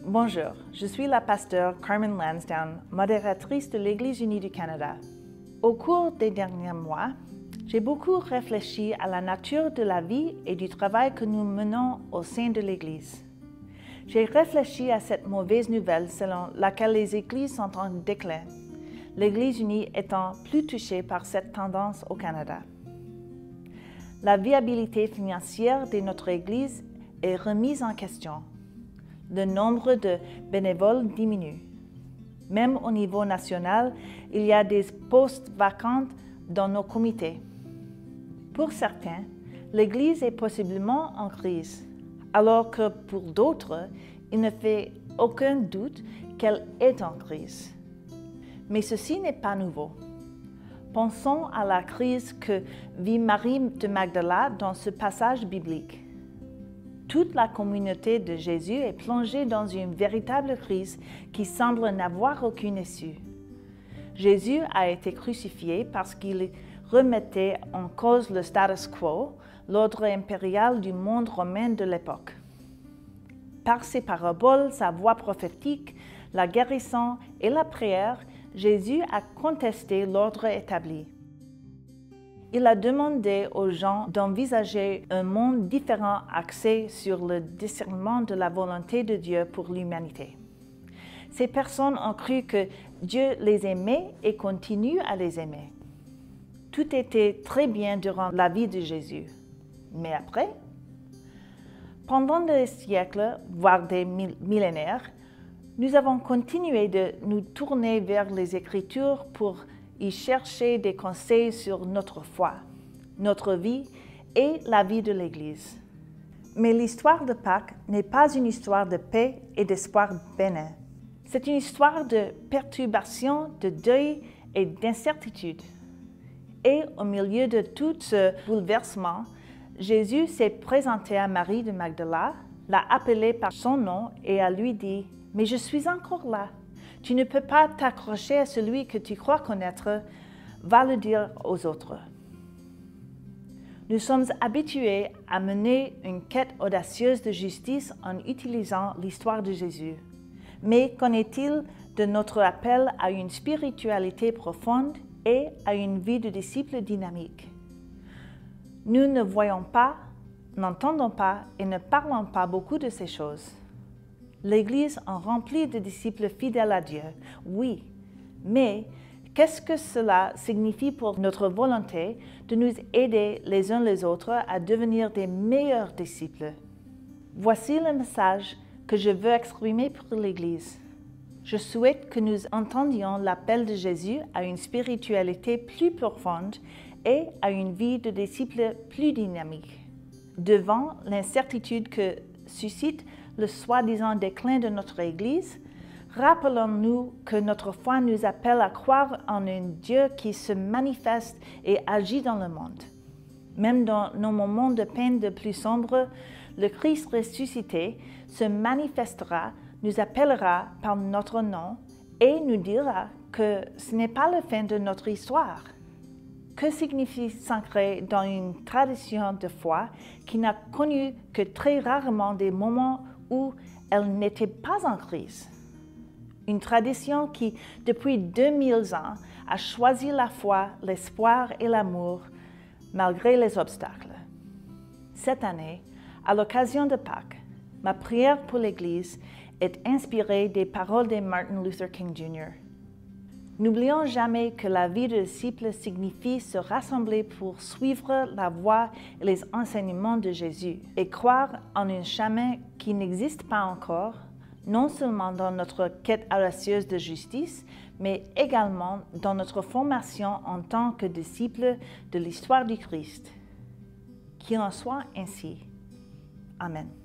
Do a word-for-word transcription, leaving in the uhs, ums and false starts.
Bonjour, je suis la pasteure Carmen Lansdowne, modératrice de l'Église unie du Canada. Au cours des derniers mois, j'ai beaucoup réfléchi à la nature de la vie et du travail que nous menons au sein de l'Église. J'ai réfléchi à cette mauvaise nouvelle selon laquelle les églises sont en déclin, l'Église unie étant plus touchée par cette tendance au Canada. La viabilité financière de notre Église est remise en question. Le nombre de bénévoles diminue. Même au niveau national, il y a des postes vacants dans nos comités. Pour certains, l'Église est possiblement en crise, alors que pour d'autres, il ne fait aucun doute qu'elle est en crise. Mais ceci n'est pas nouveau. Pensons à la crise que vit Marie de Magdala dans ce passage biblique. Toute la communauté de Jésus est plongée dans une véritable crise qui semble n'avoir aucune issue. Jésus a été crucifié parce qu'il remettait en cause le status quo, l'ordre impérial du monde romain de l'époque. Par ses paraboles, sa voix prophétique, la guérison et la prière, Jésus a contesté l'ordre établi. Il a demandé aux gens d'envisager un monde différent axé sur le discernement de la volonté de Dieu pour l'humanité. Ces personnes ont cru que Dieu les aimait et continue à les aimer. Tout était très bien durant la vie de Jésus. Mais après, pendant des siècles, voire des millénaires, nous avons continué de nous tourner vers les Écritures pour y chercher des conseils sur notre foi, notre vie et la vie de l'Église. Mais l'histoire de Pâques n'est pas une histoire de paix et d'espoir bénin. C'est une histoire de perturbation, de deuil et d'incertitude. Et au milieu de tout ce bouleversement, Jésus s'est présenté à Marie de Magdala, l'a appelée par son nom et a lui dit « Mais je suis encore là. Tu ne peux pas t'accrocher à celui que tu crois connaître, va le dire aux autres. » Nous sommes habitués à mener une quête audacieuse de justice en utilisant l'histoire de Jésus. Mais qu'en est-il de notre appel à une spiritualité profonde et à une vie de disciple dynamique? Nous ne voyons pas, n'entendons pas et ne parlons pas beaucoup de ces choses. L'Église en remplit de disciples fidèles à Dieu, oui, mais qu'est-ce que cela signifie pour notre volonté de nous aider les uns les autres à devenir des meilleurs disciples? Voici le message que je veux exprimer pour l'Église. Je souhaite que nous entendions l'appel de Jésus à une spiritualité plus profonde et à une vie de disciples plus dynamique. Devant l'incertitude que suscite le soi-disant déclin de notre Église, rappelons-nous que notre foi nous appelle à croire en un Dieu qui se manifeste et agit dans le monde. Même dans nos moments de peine de plus sombres, le Christ ressuscité se manifestera, nous appellera par notre nom et nous dira que ce n'est pas la fin de notre histoire. Que signifie s'ancrer dans une tradition de foi qui n'a connu que très rarement des moments où elle n'était pas en crise? Une tradition qui, depuis deux mille ans, a choisi la foi, l'espoir et l'amour, malgré les obstacles. Cette année, à l'occasion de Pâques, ma prière pour l'Église est inspirée des paroles de Martin Luther King Junior N'oublions jamais que la vie de disciple signifie se rassembler pour suivre la voie et les enseignements de Jésus et croire en un chemin qui n'existe pas encore, non seulement dans notre quête audacieuse de justice, mais également dans notre formation en tant que disciples de l'histoire du Christ. Qu'il en soit ainsi. Amen.